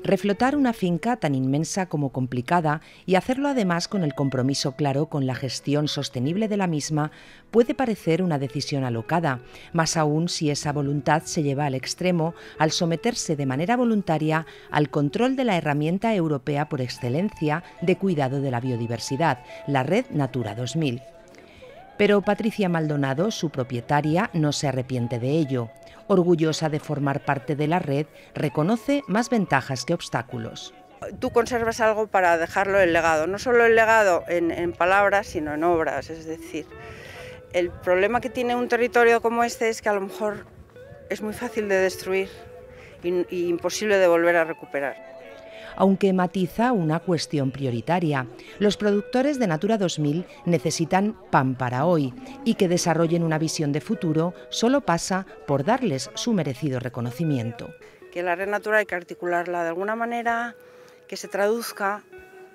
Reflotar una finca tan inmensa como complicada y hacerlo además con el compromiso claro con la gestión sostenible de la misma puede parecer una decisión alocada, más aún si esa voluntad se lleva al extremo al someterse de manera voluntaria al control de la herramienta europea por excelencia de cuidado de la biodiversidad, la Red Natura 2000. Pero Patricia Maldonado, su propietaria, no se arrepiente de ello. Orgullosa de formar parte de la red, reconoce más ventajas que obstáculos. Tú conservas algo para dejarlo en legado, no solo el legado en palabras, sino en obras. Es decir, el problema que tiene un territorio como este es que a lo mejor es muy fácil de destruir y imposible de volver a recuperar. Aunque matiza una cuestión prioritaria. Los productores de Natura 2000 necesitan pan para hoy y que desarrollen una visión de futuro solo pasa por darles su merecido reconocimiento. Que la red Natura hay que articularla de alguna manera que se traduzca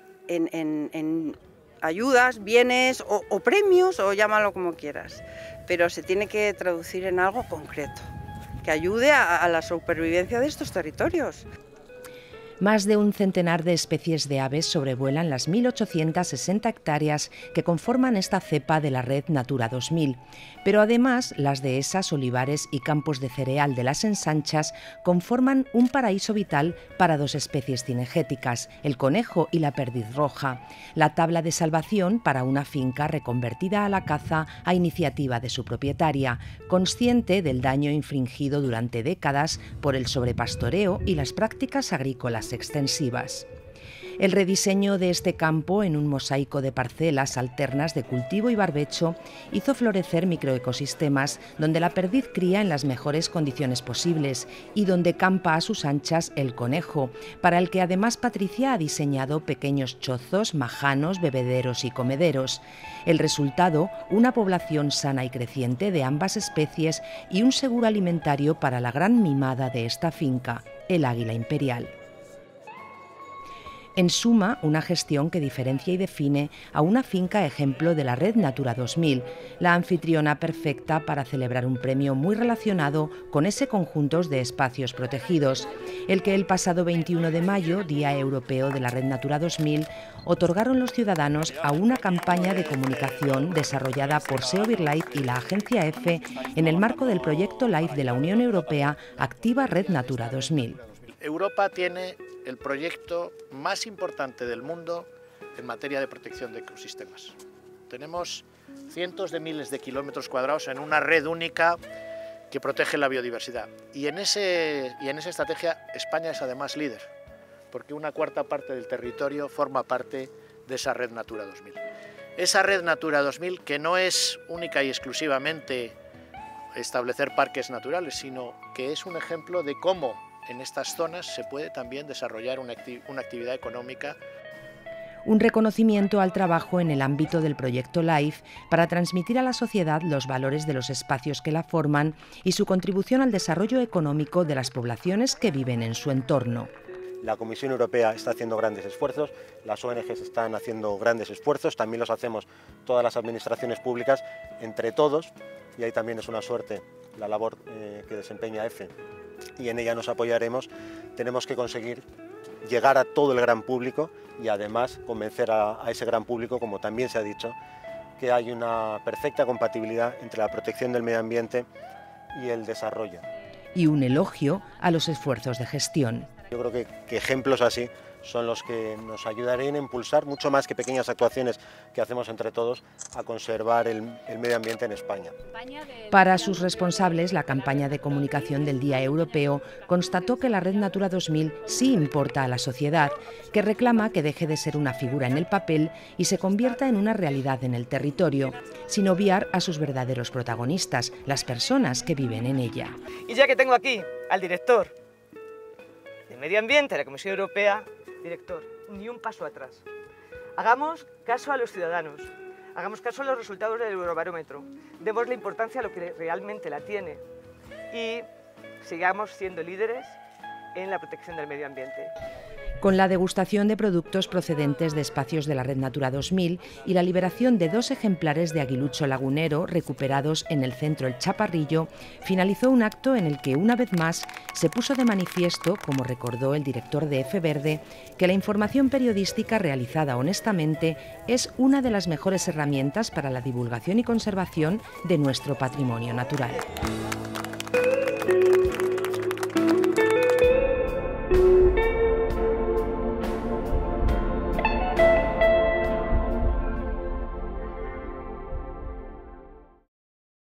en ayudas, bienes o premios, o llámalo como quieras, pero se tiene que traducir en algo concreto que ayude a la supervivencia de estos territorios. Más de un centenar de especies de aves sobrevuelan las 1.860 hectáreas que conforman esta cepa de la Red Natura 2000, pero además las dehesas, olivares y campos de cereal de las Ensanchas conforman un paraíso vital para dos especies cinegéticas, el conejo y la perdiz roja, la tabla de salvación para una finca reconvertida a la caza a iniciativa de su propietaria, consciente del daño infringido durante décadas por el sobrepastoreo y las prácticas agrícolas extensivas. El rediseño de este campo en un mosaico de parcelas alternas de cultivo y barbecho hizo florecer microecosistemas donde la perdiz cría en las mejores condiciones posibles y donde campa a sus anchas el conejo, para el que además Patricia ha diseñado pequeños chozos, majanos, bebederos y comederos. El resultado, una población sana y creciente de ambas especies y un seguro alimentario para la gran mimada de esta finca, el águila imperial. En suma, una gestión que diferencia y define a una finca ejemplo de la Red Natura 2000, la anfitriona perfecta para celebrar un premio muy relacionado con ese conjunto de espacios protegidos, el que el pasado 21 de mayo, Día Europeo de la Red Natura 2000, otorgaron los ciudadanos a una campaña de comunicación desarrollada por SEO BirdLife y la agencia EFE en el marco del proyecto LIFE de la Unión Europea Activa Red Natura 2000. Europa tiene el proyecto más importante del mundo en materia de protección de ecosistemas. Tenemos cientos de miles de kilómetros cuadrados en una red única que protege la biodiversidad. Y en esa estrategia España es además líder, porque una cuarta parte del territorio forma parte de esa red Natura 2000. Esa red Natura 2000 que no es única y exclusivamente establecer parques naturales, sino que es un ejemplo de cómo en estas zonas se puede también desarrollar una actividad económica. Un reconocimiento al trabajo en el ámbito del proyecto LIFE para transmitir a la sociedad los valores de los espacios que la forman y su contribución al desarrollo económico de las poblaciones que viven en su entorno. La Comisión Europea está haciendo grandes esfuerzos, las ONGs están haciendo grandes esfuerzos, también los hacemos todas las administraciones públicas, entre todos, y ahí también es una suerte la labor que desempeña EFE, y en ella nos apoyaremos. Tenemos que conseguir llegar a todo el gran público y además convencer a ese gran público, como también se ha dicho, que hay una perfecta compatibilidad entre la protección del medio ambiente y el desarrollo. Y un elogio a los esfuerzos de gestión. Yo creo que ejemplos así son los que nos ayudarían a impulsar, mucho más que pequeñas actuaciones que hacemos entre todos, a conservar el medio ambiente en España. Para sus responsables, la campaña de comunicación del Día Europeo constató que la Red Natura 2000 sí importa a la sociedad, que reclama que deje de ser una figura en el papel y se convierta en una realidad en el territorio, sin obviar a sus verdaderos protagonistas, las personas que viven en ella. Y ya que tengo aquí al director de Medio Ambiente de la Comisión Europea, director, ni un paso atrás. Hagamos caso a los ciudadanos, hagamos caso a los resultados del Eurobarómetro, demos la importancia a lo que realmente la tiene y sigamos siendo líderes en la protección del medio ambiente. Con la degustación de productos procedentes de espacios de la Red Natura 2000 y la liberación de 2 ejemplares de aguilucho lagunero recuperados en el centro El Chaparrillo, finalizó un acto en el que una vez más se puso de manifiesto, como recordó el director de F Verde, que la información periodística realizada honestamente es una de las mejores herramientas para la divulgación y conservación de nuestro patrimonio natural.